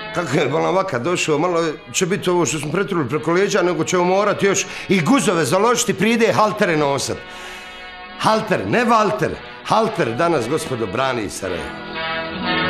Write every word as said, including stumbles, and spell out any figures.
Kako je bolan vaka došao, malo će biti ovo što smo pretruli preko leđa, nego ćemo morati još i guzove založiti, pride haltere nosat. Halter, ne Valter, halter danas, gospodo, brani Sarajevo.